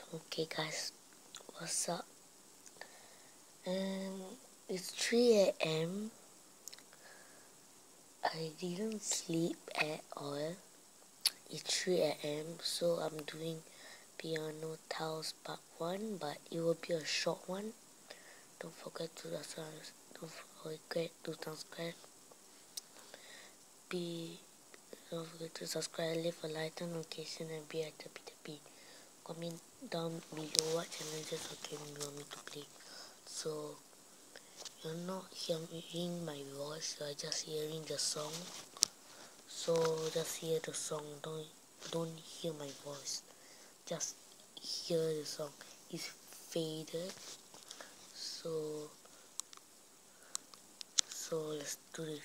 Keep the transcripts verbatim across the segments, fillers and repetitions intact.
Okay guys, what's up? And it's three A M I didn't sleep at all. It's three A M so I'm doing Piano Tiles part one, but it will be a short one. Don't forget to subscribe. Don't forget to subscribe. Be don't forget to subscribe, leave a like and notification, and be at the P T P. Comment down below what challenges or game you want me to play. So you're not hearing my voice, you're just hearing the song. So just hear the song, don't don't hear my voice. Just hear the song. It's faded. So so let's do this.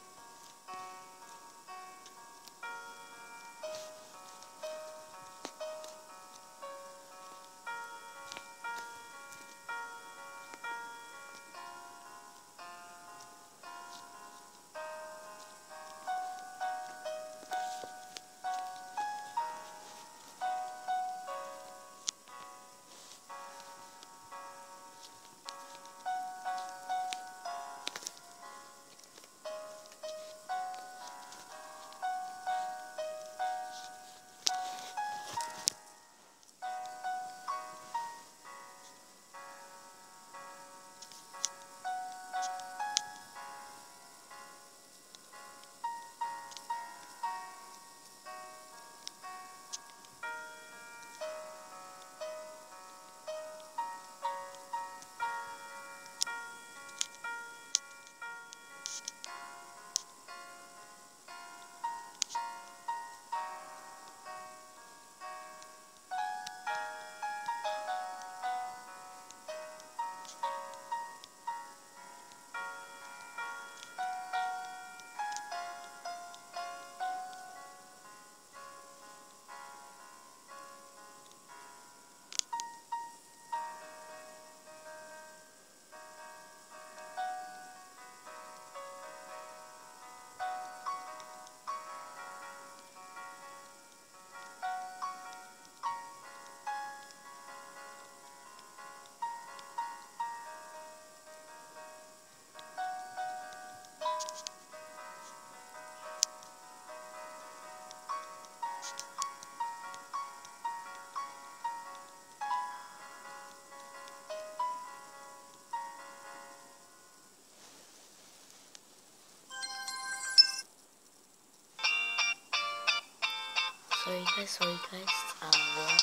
Sorry guys, sorry guys. Uh,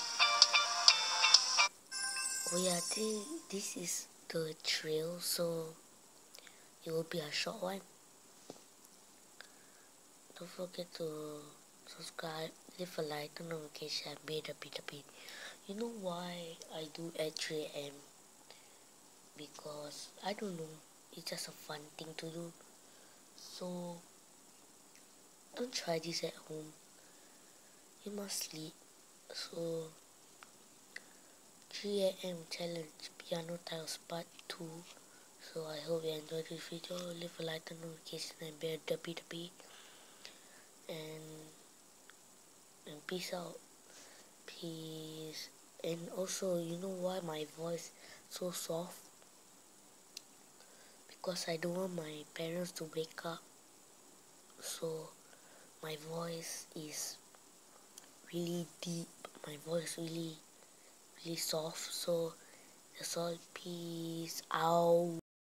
oh yeah, this, this is the trail, so it will be a short one. Don't forget to subscribe, leave a like, turn on notification, and be the P T P. You know why I do at three A M? Because I don't know, it's just a fun thing to do. So don't try this at home. You must sleep. So three A M challenge Piano Tiles part two. So I hope you enjoyed this video. Leave a like and notification and be a W W. And and peace out. Peace. And also, you know why my voice so soft? Because I don't want my parents to wake up. So my voice is really deep. My voice really really soft. So that's all. Peace out.